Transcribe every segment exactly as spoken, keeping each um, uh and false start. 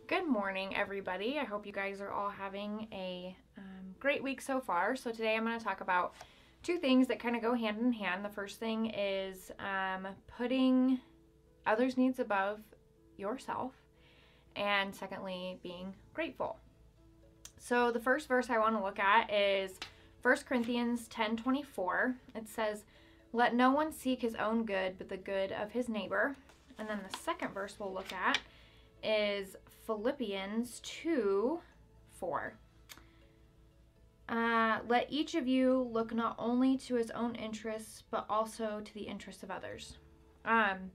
Good morning, everybody. I hope you guys are all having a um, great week so far. So, today I'm going to talk about two things that kind of go hand in hand. The first thing is um, putting others' needs above yourself, and secondly, being grateful. So, the first verse I want to look at is First Corinthians ten twenty-four. It says, "Let no one seek his own good, but the good of his neighbor." And then the second verse we'll look at is Philippians two four. Uh, Let each of you look not only to his own interests, but also to the interests of others. Um,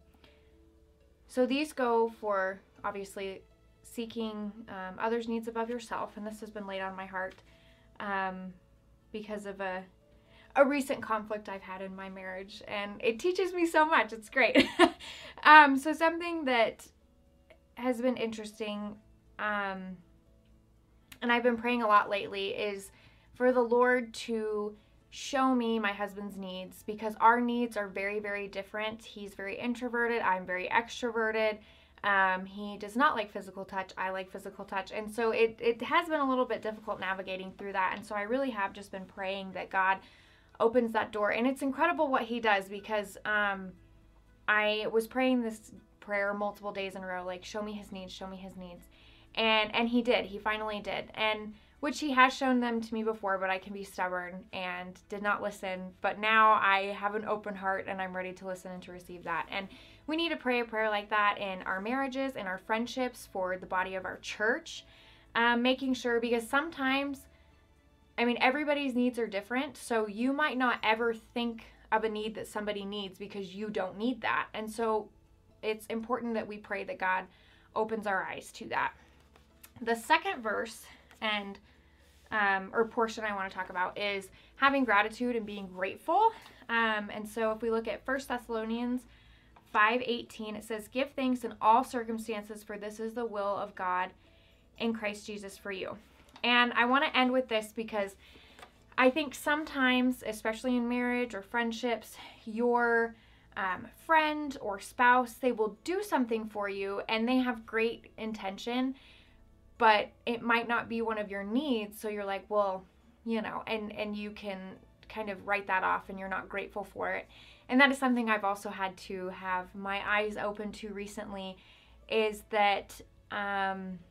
so these go for, obviously, seeking um, others' needs above yourself, and this has been laid on my heart um, because of a a recent conflict I've had in my marriage, and it teaches me so much. It's great. um, so something that has been interesting, um, and I've been praying a lot lately, is for the Lord to show me my husband's needs, because our needs are very, very different. He's very introverted. I'm very extroverted. Um, he does not like physical touch. I like physical touch. And so it, it has been a little bit difficult navigating through that. And so I really have just been praying that God opens that door. And it's incredible what he does, because um, I was praying this prayer multiple days in a row, like, show me his needs, show me his needs. And and he did. He finally did. And which he has shown them to me before, but I can be stubborn and did not listen. But now I have an open heart and I'm ready to listen and to receive that. And we need to pray a prayer like that in our marriages, in our friendships, for the body of our church. Um, making sure, because sometimes, I mean, everybody's needs are different. So you might not ever think of a need that somebody needs because you don't need that. And so it's important that we pray that God opens our eyes to that. The second verse and um, or portion I want to talk about is having gratitude and being grateful. Um, and so if we look at First Thessalonians five eighteen, it says, "Give thanks in all circumstances, for this is the will of God in Christ Jesus for you." And I want to end with this because I think sometimes, especially in marriage or friendships, your um, friend or spouse, they will do something for you and they have great intention, but it might not be one of your needs. So you're like, well, you know, and, and you can kind of write that off and you're not grateful for it. And that is something I've also had to have my eyes open to recently, is that, um,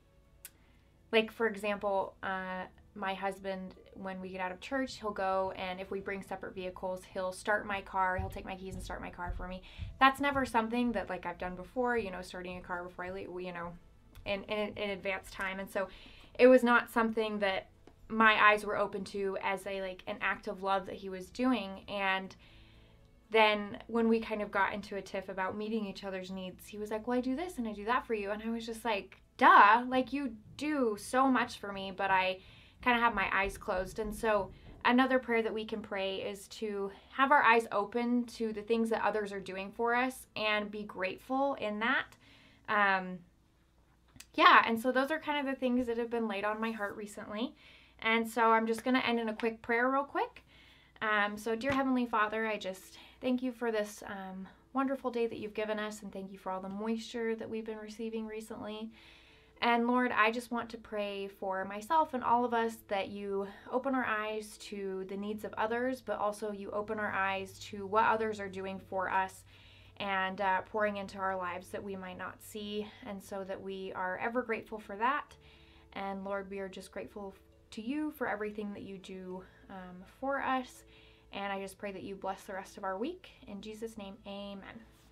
like, for example, uh, my husband, when we get out of church, he'll go, and if we bring separate vehicles, he'll start my car, he'll take my keys and start my car for me. That's never something that, like, I've done before, you know, starting a car before I leave, you know, in, in, in advanced time. And so it was not something that my eyes were open to as a, like, an act of love that he was doing. And then when we kind of got into a tiff about meeting each other's needs, he was like, well, I do this and I do that for you. And I was just like, duh, like, you do so much for me, but I kind of have my eyes closed. And so another prayer that we can pray is to have our eyes open to the things that others are doing for us and be grateful in that. Um, yeah, and so those are kind of the things that have been laid on my heart recently. And so I'm just going to end in a quick prayer real quick. Um, so dear Heavenly Father, I just thank you for this um, wonderful day that you've given us, and thank you for all the moisture that we've been receiving recently. And Lord, I just want to pray for myself and all of us that you open our eyes to the needs of others, but also you open our eyes to what others are doing for us and uh, pouring into our lives that we might not see, and so that we are ever grateful for that. And Lord, we are just grateful to you for everything that you do um, for us. And I just pray that you bless the rest of our week. In Jesus' name, amen.